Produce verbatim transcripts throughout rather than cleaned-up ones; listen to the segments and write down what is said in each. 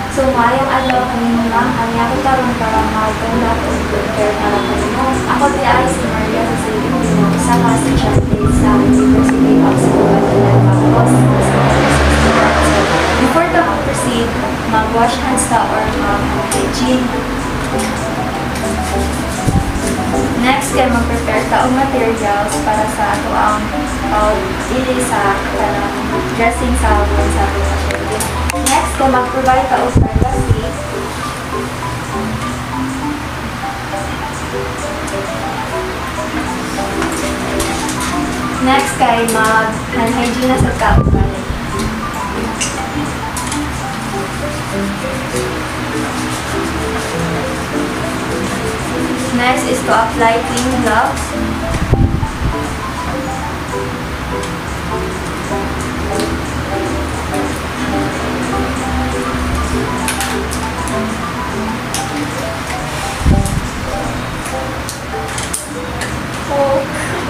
So, maayong adlaw kanino lang ang yakin karon para maganda o prepare para kanino. Ako di ay si Maria Susielengbino, isa ka estudyante sa University of Cebu Campus. Before to proceed, mag-wash hands ta or mag-hygiene. Next, kay mag-prepare ta og materials para sa ato ang pag-ili sa kanang dressing sa wound sa ato pasyente. Next, kay mag-provide ta og privacy. Next, kay mag-hand hygiene na sa tao balik. Next is to apply clean gloves. Oh.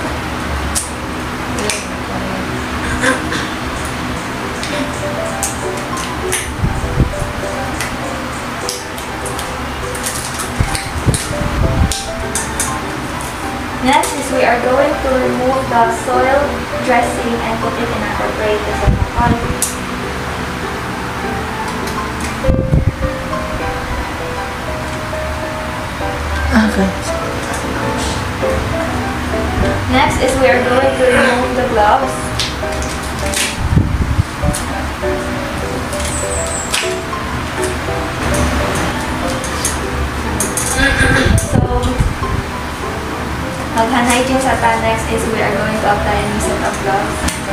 Next is we are going to remove the soil dressing and put it in a appropriate receptacle. Okay. Next is we are going to remove the gloves. So, mag-hand hygiene sa ta. Next is we are going to apply a new set of gloves.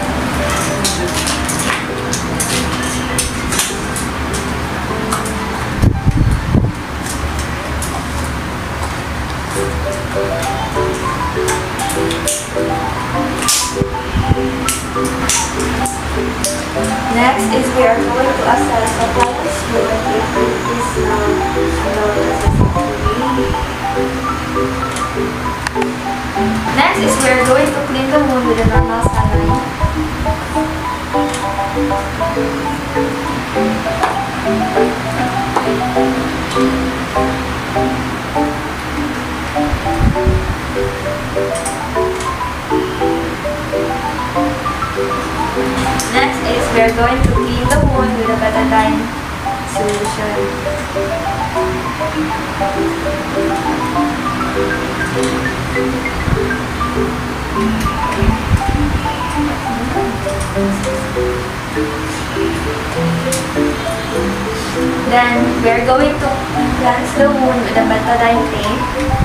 Next is we are going to assess the pulse fluid if it is um, below the necessary. Next is we are going to clean the wound with a normal saline. Next is we are going to clean the wound with a betadine solution. Then we are going to cleanse the wound with a betadine tape.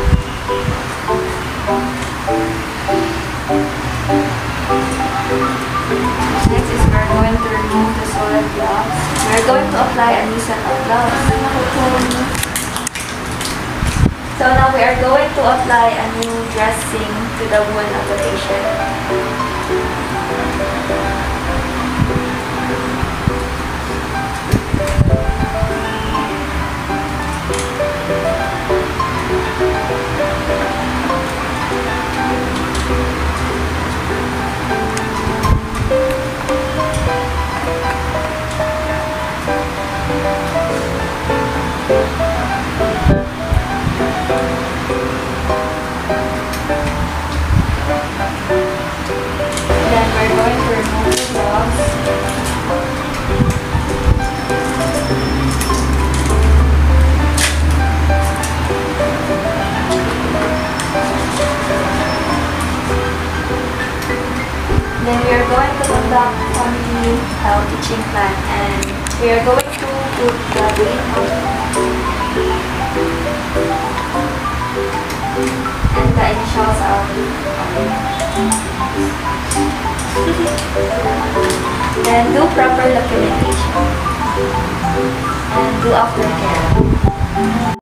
Next is we are going to remove the soiled gloves. We are going to apply a new set of gloves. So now we are going to apply a new dressing to the wound of the patient. Then we're going to remove the gloves. Then we are going to conduct family health teaching plan, and we are going to put the date and the initials of then do proper documentation and do aftercare.